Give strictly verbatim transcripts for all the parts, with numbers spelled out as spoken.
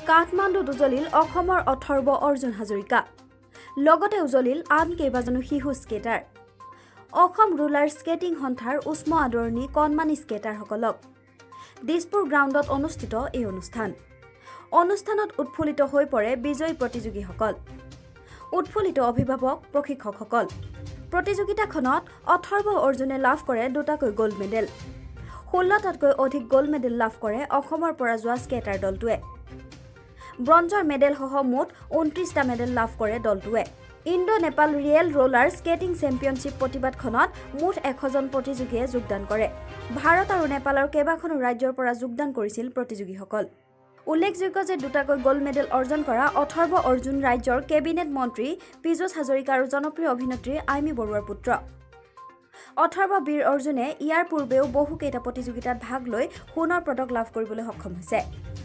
কাঠমাণ্ডুত উজলিল অসমৰ অথৰ্ব অৰ্জুন হাজৰিকা লগতে উজলিল আন কেইবাজনো শিশু স্কেটাৰ অসম ৰুলাৰ স্কেটিং সন্থাৰ উষ্ম আদৰণি কণমানি স্কেটাৰসকলক দিছপুৰ গ্ৰাউণ্ডত অনুষ্ঠিত এই অনুষ্ঠান অনুষ্ঠানত উৎফুল্লিত হৈ পৰে বিজয়ী প্ৰতিযোগীসকল উৎফুল্লিত অভিভাৱক প্ৰশিক্ষকসকল প্ৰতিযোগিতাখনত অথৰ্ব অৰ্জুনে লাভ কৰে দুটাকৈ গোল্ড মেডেল ষোল্লটাতকৈ অধিক গোল্ড মেডেল লাভ কৰে অসমৰ পৰা যোৱা স্কেটাৰ দলটোৱে ব্ৰঞ্জৰ মেডেলসহ মুঠ ঊনত্ৰিশটা মেডেল লাভ কৰে দলটোৱে Indo Nepal real roller skating championship প্ৰতিবাদখনত মুঠ এশজন প্ৰতিযোগীয়ে যোগদান কৰে ভাৰত আৰু নেপালৰ কেইবাখনো ৰাজ্যৰ পৰা যোগদান কৰিছিল প্ৰতিযোগীসকল উল্লেখযোগ্য যে দুটাকৈ গোল্ড মেডেল অৰ্জন কৰা অথৰ্ব অৰ্জুন ৰাজ্যৰ কেবিনেট মন্ত্ৰী পীযুষ হাজৰিকা আৰু জনপ্ৰিয় অভিনেত্ৰী আইমি বৰুৱাৰ পুত্ৰ অথৰ্ব বীৰ অৰ্জুনে ইয়াৰ পূৰ্বেও বহুকেইটা প্ৰতিযোগিতাত ভাগ লৈ সোণৰ পদক লাভ কৰিবলৈ সক্ষম হৈছে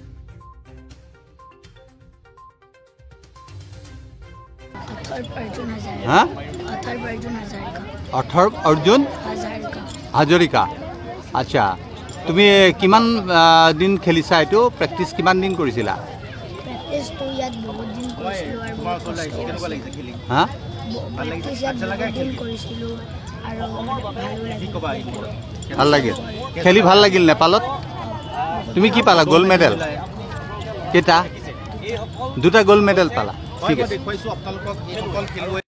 অথৰ্ব অৰ্জুন হাজৰিকা আচ্ছা তুমি কিমান দিন খেলিছা এইটো প্ৰেক্টিছ কিমান দিন কৰিছিলা প্ৰেক্টিছটো ইয়াত বহুত দিন কৰিছিলোঁ আৰু বহুত কেনেকুৱা লাগিছে খেলি হা ভাল লাগিছে আচ্ছা লাগা খেলি কৰিছিলোঁ আৰু ভালো লাগিল ভাল লাগিল খেলি ভাল লাগিল নেপালত তুমি কি পালা গোল্ড মেডেল কেটা দুটা গোল্ড মেডেল পালা ঠিক আছে দেখুৱাইছো আপোনালোকক এই সকল খেলুৱৈ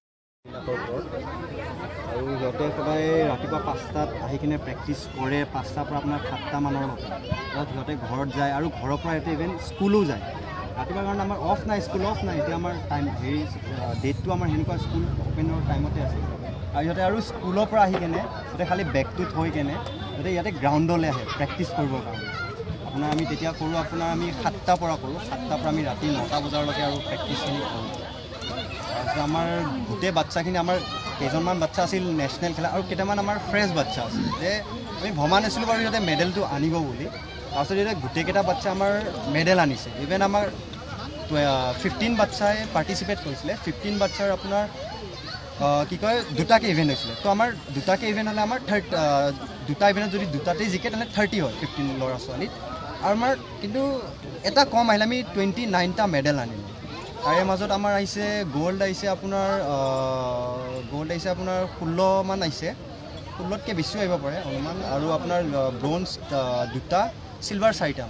আৰু সিহঁতে সদায় ৰাতিপুৱা পাঁচটাত আহি কিনে প্ৰেক্টিছ কৰে পাঁচটাৰ পৰা আপোনাৰ সাতটা মানৰ লগত তাত সিহঁতে ঘৰত যায় আৰু ঘৰৰ পৰা ইয়াতে ইভেন স্কুলো যায় ৰাতিপুৱা কাৰণে আমাৰ অফ নাই স্কুল অফ নাই এতিয়া আমাৰ টাইম হেৰি ডেটটো আমাৰ সেনেকুৱা স্কুল অপেনৰ টাইমতে আছে আৰু সিহঁতে আৰু স্কুলৰ পৰা আহি কেনে সিহঁতে খালি বেগটো থৈ কেনে সিহঁতে ইয়াতে গ্ৰাউণ্ডলৈ আহে প্ৰেক্টিছ কৰিবৰ কাৰণে আপোনাৰ আমি তেতিয়া কৰোঁ আপোনাৰ আমি সাতটাৰ পৰা কৰোঁ সাতটাৰ পৰা আমি ৰাতি নটা বজালৈকে আৰু প্ৰেক্টিছখিনি কৰোঁ তাৰপিছত আমাৰ গোটেই বাচ্চাখিনি আমাৰ কেইজনমান বাচ্চা আছিল নেশ্যনেল খেলা আৰু কেইটামান আমাৰ ফ্ৰেছ বাচ্চা আছিল যে আমি ভবা নাছিলোঁ বাৰু সিহঁতে মেডেলটো আনিব বুলি তাৰপিছত এতিয়া গোটেইকেইটা বাচ্চা আমাৰ মেডেল আনিছে ইভেন আমাৰ ফিফটিন বাচ্চাই পাৰ্টিচিপেট কৰিছিলে ফিফটিন বাচ্চাৰ আপোনাৰ কি কয় দুটাকৈ ইভেণ্ট হৈছিলে তো আমাৰ দুটাকৈ ইভেণ্ট হ'লে আমাৰ থাৰ্ট দুটা ইভেণ্টত যদি দুটাতেই জিকে তেনে থাৰ্টি হয় ফিফটিন ল'ৰা ছোৱালীত আৰু আমাৰ কিন্তু এটা কম আহিলে আমি টুৱেণ্টি নাইনটা মেডেল আনিলোঁ তাৰে মাজত আমাৰ আহিছে গ'ল্ড আহিছে আপোনাৰ গ'ল্ড আহিছে আপোনাৰ ষোল্লমান আহিছে ষোল্লতকৈ বেছিও আহিব পাৰে অলপমান আৰু আপোনাৰ ব্ৰঞ্জ দুটা চিলভাৰ চাৰিটা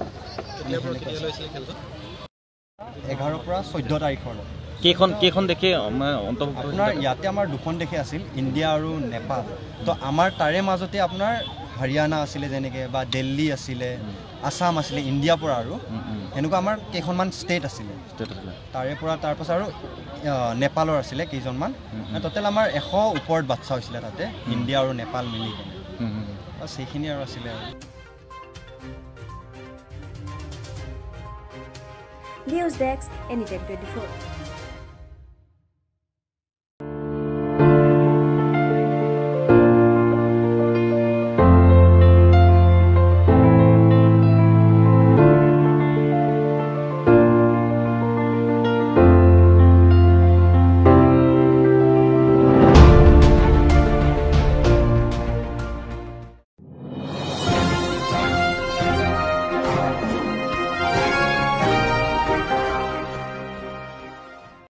এঘাৰৰ পৰা চৈধ্য তাৰিখলৈ কেইখন কেইখন দেশে আপোনাৰ ইয়াতে আমাৰ দুখন দেশে আছিল ইণ্ডিয়া আৰু নেপাল তো আমাৰ তাৰে মাজতে আপোনাৰ হাৰিয়ানা আছিলে যেনেকৈ বা দিল্লী আছিলে আছাম আছিলে ইণ্ডিয়াৰ পৰা আৰু এনেকুৱা আমাৰ কেইখনমান ষ্টেট আছিলে তাৰে পৰা তাৰপাছত আৰু নেপালৰ আছিলে কেইজনমান টোটেল আমাৰ এশ ওপৰত বাচ্চা হৈছিলে তাতে ইণ্ডিয়া আৰু নেপাল মিলি কেনে সেইখিনি আৰু আছিলে আৰু news desk anytime twenty four